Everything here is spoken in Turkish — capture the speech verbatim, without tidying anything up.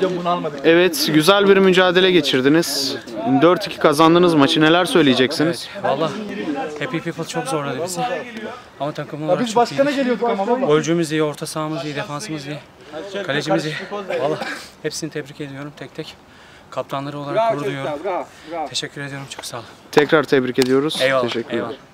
Evet, güzel bir mücadele geçirdiniz. dört iki kazandınız maçı. Neler söyleyeceksiniz? Evet, valla Happy People çok zorladı bizi. Ama takım olarak biz çok iyiydik. Golcümüz iyi, orta sahamız iyi, defansımız iyi. Kalecimiz iyi. Valla hepsini tebrik ediyorum tek tek. Kaptanları olarak gurur duyuyorum. Teşekkür ediyorum, çok sağ olun. Tekrar tebrik ediyoruz. Eyvallah. Teşekkürler. Eyvallah.